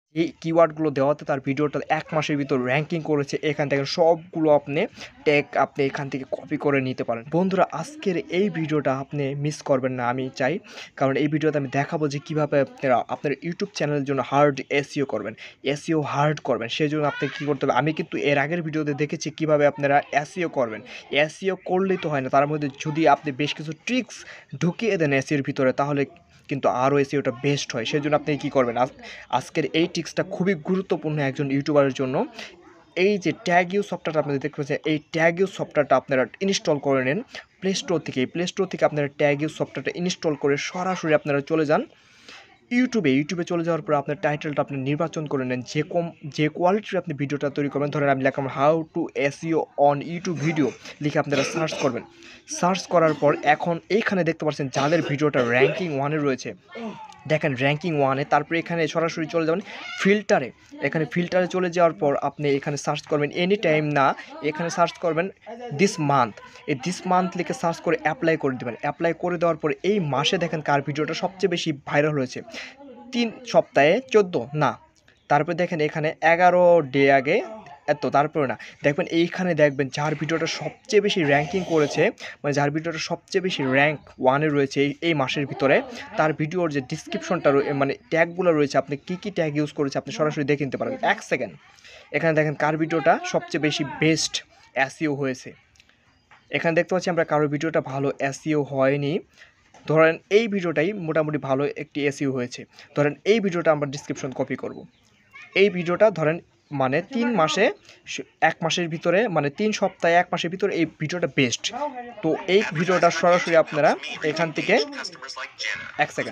এই কিওয়ার্ডগুলো দেওয়াতে তার ভিডিওটা ১ মাসের ভিতর র‍্যাংকিং করেছে। এখান থেকে সবগুলো আপনি ট্যাগ আপনি এখান থেকে কপি করে নিতে পারেন। বন্ধুরা আজকের এই ভিডিওটা আপনি মিস করবেন না আমি চাই। কারণ এই ভিডিওতে আমি দেখাবো যে কীভাবে আপনারা আপনার ইউটিউব চ্যানেলের জন্য হার্ড এসইও করবেন। এসইও হার্ড করবেন। সেজন্য আপনাকে কী করতে হবে, আমি কিন্তু এর আগের ভিডিওতে দেখেছি কীভাবে আপনারা এসইও করবেন। এসইও করলেই তো হয় না, তার মধ্যে যদি আপনি বেশ কিছু ট্রিক্স ঢুকিয়ে দেন এসইওর ভিতরে তাহলে কিন্তু আরও এসইওটা বেস্ট হয়। সেজন্য আপনি কী করবেন, আজকের এই টিপসটা খুবই গুরুত্বপূর্ণ একজন ইউটিউবারের জন্য। এই যে ট্যাগ ইউ সফটওয়্যারটা আপনারা দেখতে পাচ্ছেন, এই ট্যাগ ইউ সফটওয়্যারটা আপনারা ইনস্টল করে নেন প্লে স্টোর থেকে। প্লে স্টোর থেকে আপনারা ট্যাগ ইউ সফটওয়্যারটা ইনস্টল করে সরাসরি আপনারা চলে যান ইউটিউবে চলে যাওয়ার পর আপনার টাইটেলটা আপনি নির্বাচন করে নেন যে কোয়ালিটির আপনি ভিডিওটা তৈরি করবেন। ধরেন আমি লিখলাম how to SEO on YouTube video লিখে আপনারা সার্চ করবেন। সার্চ করার পর এখন এইখানে দেখতে পাচ্ছেন যাদের ভিডিওটা র্যাঙ্কিং 1-এ রয়েছে, দেখেন র্যাঙ্কিং 1-এ, তারপরে এখানে সরাসরি চলে যাবেন ফিল্টারে। এখানে ফিল্টারে চলে যাওয়ার পর আপনি এখানে সার্চ করবেন এনি টাইম না, এখানে সার্চ করবেন দিস মান্থ। এই দিস মান্থ লিখে সার্চ করে অ্যাপ্লাই করে দেবেন। অ্যাপ্লাই করে দেওয়ার পরে এই মাসে দেখেন কার ভিডিওটা সবচেয়ে বেশি ভাইরাল হয়েছে। 3 সপ্তাহে 14 না, তারপরে দেখেন এখানে 11 ডে আগে এত, তারপরে না, দেখবেন এইখানে দেখবেন যার ভিডিওটা সবচেয়ে বেশি র্যাঙ্কিং করেছে, মানে যার ভিডিওটা সবচেয়ে বেশি র্যাঙ্ক 1-এ রয়েছে এই মাসের ভিতরে, তার ভিডিওর যে ডিসক্রিপশনটা মানে ট্যাগগুলো রয়েছে, আপনি কী ট্যাগ ইউজ করেছে আপনি সরাসরি দেখে নিতে পারেন 1 সেকেন্ড। এখানে দেখেন কার ভিডিওটা সবচেয়ে বেশি বেস্ট এসইও হয়েছে। এখানে দেখতে পাচ্ছি আমরা কারোর ভিডিওটা ভালো এসইও হয়নি, ধরেন এই ভিডিওটাই মোটামুটি ভালো একটি এসইও হয়েছে। ধরেন এই ভিডিওটা আমরা ডিসক্রিপশন কপি করব। এই ভিডিওটা ধরেন মানে 3 মাসে 1 মাসের ভিতরে, মানে 3 সপ্তাহে 1 মাসের ভিতরে এই ভিডিওটা বেস্ট। তো এই ভিডিওটা সরাসরি আপনারা এখান থেকে 1 সেকেন্ড,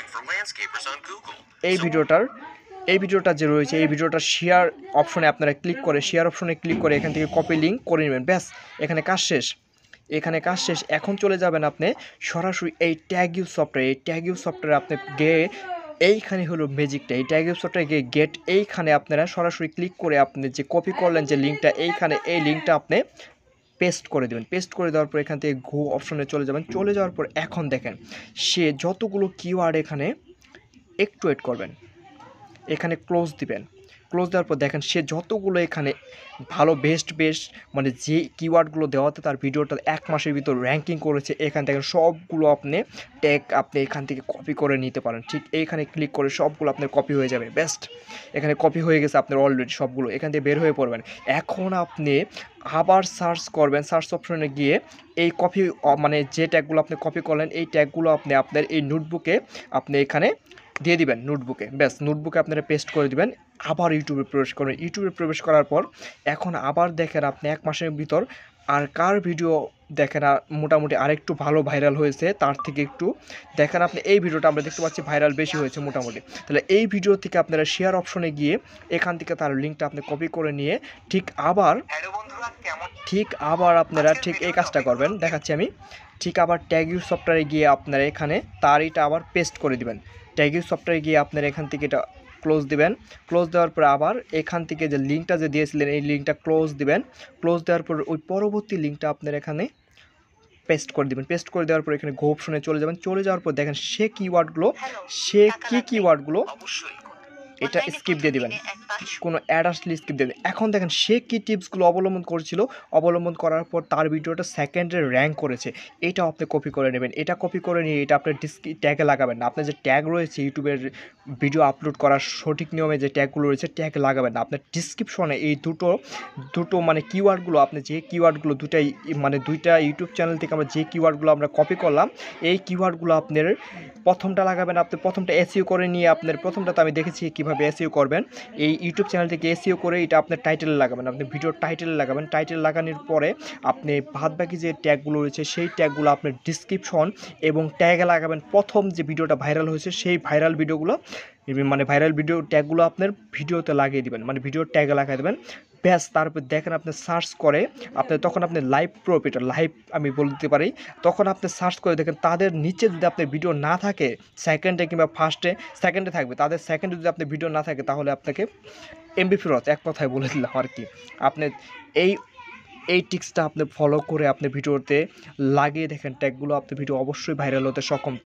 এই ভিডিওটা যে রয়েছে এই ভিডিওটা শেয়ার অপশনে আপনারা ক্লিক করে এখান থেকে কপি লিঙ্ক করে নেবেন। ব্যাস, এখানে কাজ শেষ। এখন চলে যাবেন আপনি সরাসরি এই ট্যাগ ইউ সফটওয়্যার। এই ট্যাগ ইউ সফটওয়্যারে আপনি গিয়ে এইখানে হলো ম্যাজিকটা, এই ট্যাগ ইউ সফটওয়্যারে গিয়ে গেট, এইখানে আপনারা সরাসরি ক্লিক করে আপনি যে কপি করলেন যে লিঙ্কটা, এইখানে এই লিঙ্কটা আপনি পেস্ট করে দেবেন। পেস্ট করে দেওয়ার পর এখান থেকে গো অপশনে চলে যাবেন। চলে যাওয়ার পর এখন দেখেন সে যতগুলো কিওয়ার্ড, এখানে একটু ওয়েট করবেন, এখানে ক্লোজ দিবেন। ক্লোজ দেওয়ার পর দেখেন সে যতগুলো এখানে ভালো বেস্ট মানে যে কিওয়ার্ডগুলো দেওয়াতে তার ভিডিওটা 1 মাসের ভিতর র্যাঙ্কিং করেছে, এখান থেকে সবগুলো আপনি ট্যাগ আপনি এখান থেকে কপি করে নিতে পারেন। ঠিক এইখানে ক্লিক করে সবগুলো আপনার কপি হয়ে যাবে। বেস্ট, এখানে কপি হয়ে গেছে আপনার অলরেডি সবগুলো, এখান থেকে বের হয়ে পড়বেন। এখন আপনি আবার সার্চ করবেন, সার্চ অপশনে গিয়ে এই কপি মানে যে ট্যাগগুলো আপনি কপি করলেন এই ট্যাগগুলো আপনি আপনার এই নোটবুকে আপনি এখানে দিয়ে দিবেন, নোটবুকে। ব্যাস, নোটবুকে আপনারা পেস্ট করে দিবেন। আবার ইউটিউবে প্রবেশ করবেন। ইউটিউবে প্রবেশ করার পর এখন আবার দেখেন আপনি 1 মাসের ভিতর আর কার ভিডিও দেখেন মোটামুটি আরেকটু ভালো ভাইরাল হয়েছে, তার থেকে একটু দেখেন আপনি এই ভিডিওটা আমরা দেখতে পাচ্ছি ভাইরাল বেশি হয়েছে মোটামুটি। তাহলে এই ভিডিও থেকে আপনারা শেয়ার অপশনে গিয়ে এখান থেকে তার লিঙ্কটা আপনি কপি করে নিয়ে ঠিক আবার আপনারা ঠিক এই কাজটা করবেন, দেখাচ্ছি আমি। ঠিক আবার ট্যাগ ইউ সফটওয়্যারে গিয়ে আপনারা এখানে তার এটা আবার পেস্ট করে দিবেন। ট্যাগ ইউ সফটওয়্যারে গিয়ে আপনারা এখান থেকে এটা ক্লোজ দিবেন। ক্লোজ দেওয়ার পর আবার এখান থেকে যে লিঙ্কটা যে দিয়েছিলেন এই লিঙ্কটা ক্লোজ দিবেন। ক্লোজ দেওয়ার পর ওই পরবর্তী লিঙ্কটা আপনারা এখানে পেস্ট করে দিবেন। পেস্ট করে দেওয়ার পর এখানে গো অপশনে চলে যাবেন। চলে যাওয়ার পর দেখেন সে কিওয়ার্ডগুলো এটা স্কিপ দিয়ে দিবেন, কোনো অ্যাড আসলে স্কিপ দিয়ে দেবেন। এখন দেখেন সে কী টিপসগুলো অবলম্বন করার পর তার ভিডিওটা সেকেন্ডে র্যাঙ্ক করেছে, এটাও আপনি কপি করে নেবেন। এটা কপি করে নিয়ে এটা আপনার ট্যাগে লাগাবেন না। আপনার যে ট্যাগ রয়েছে ইউটিউবের ভিডিও আপলোড করার সঠিক নিয়মে যে ট্যাগগুলো রয়েছে ট্যাগ লাগাবেন না। আপনার ডিসক্রিপশনে এই দুটো মানে কিওয়ার্ডগুলো, আপনি যে কিওয়ার্ডগুলো দুইটা ইউটিউব চ্যানেল থেকে আমরা যে কিওয়ার্ডগুলো আমরা কপি করলাম এই কিওয়ার্ডগুলো আপনার প্রথমটা লাগাবেন। আপনি প্রথমটা এসইও করে নিয়ে আপনার প্রথমটাতে আমি দেখেছি কীভাবে এসইও করবেন। এই ইউটিউব চ্যানেল থেকে এসইও করে এটা আপনার টাইটেলে লাগাবেন, আপনি ভিডিওর টাইটেলে লাগাবেন। টাইটেল লাগানোর পরে আপনি বাকি যে ট্যাগগুলো রয়েছে সেই ট্যাগগুলো আপনার ডিসক্রিপশন এবং ট্যাগে লাগাবেন। প্রথম যে ভিডিওটা ভাইরাল হয়েছে সেই ভাইরাল ভিডিও ট্যাগগুলো আপনার ভিডিওতে লাগিয়ে দিবেন, মানে ভিডিওর ট্যাগে লাগিয়ে দেবেন। ব্যাস, তারপর দেখেন আপনি সার্চ করে তখন আপনি লাইভ আমি বলে দিতে পারি, তখন আপনি সার্চ করে দেখেন তাদের নিচে যদি আপনার ভিডিও না থাকে সেকেন্ডে কিংবা সেকেন্ডে থাকবে, তাদের সেকেন্ডে যদি আপনার ভিডিও না থাকে তাহলে আপনাকে এমবি ফেরত, এক কথায় বলে দিলাম আর কি। আপনি এই টিক্সটা আপনি ফলো করে আপনি ভিডিওতে লাগিয়ে দেখেন ট্যাগগুলো, আপনি ভিডিও অবশ্যই ভাইরাল হতে সক্ষম।